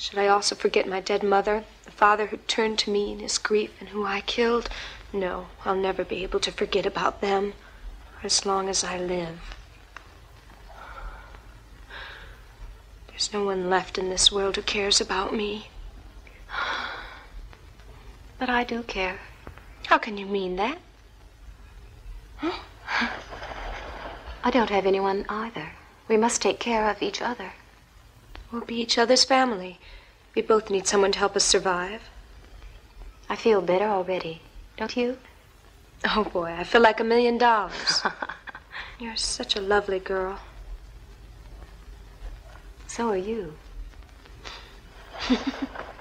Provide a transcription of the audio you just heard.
Should I also forget my dead mother, the father who turned to me in his grief and who I killed? No, I'll never be able to forget about them for as long as I live. There's no one left in this world who cares about me. But I do care. How can you mean that? I don't have anyone either. We must take care of each other. We'll be each other's family. We both need someone to help us survive. I feel better already. Don't you? Oh, boy, I feel like $1 million. You're such a lovely girl. So are you.